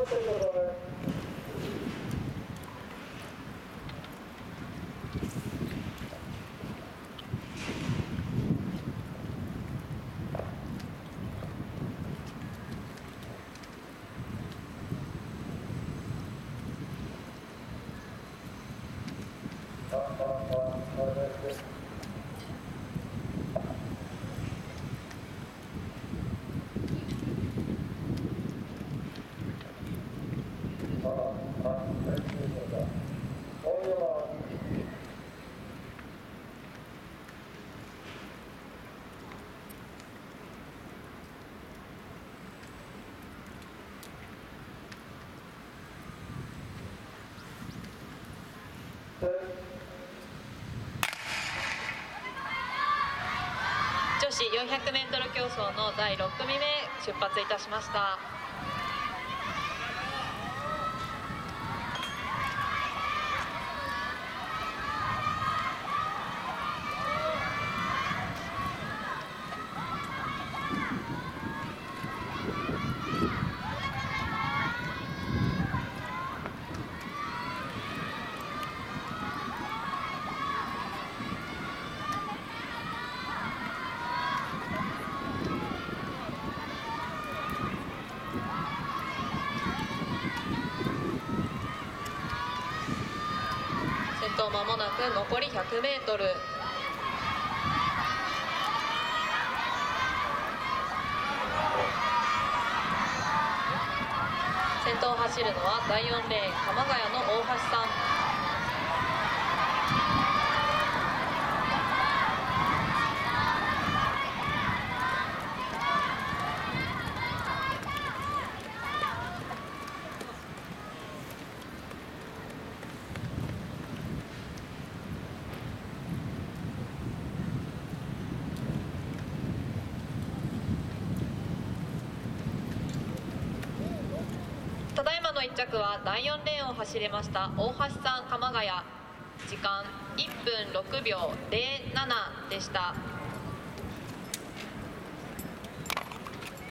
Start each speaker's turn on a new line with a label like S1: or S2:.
S1: 女子 400m 競走の第6組目出発いたしました。まもなく残り 100m。 先頭を走るのは第4レーン鎌ヶ谷の大橋さん。ただいまの1着は第4レーンを走りました大橋さん鎌ヶ谷、時間1分6秒07でした。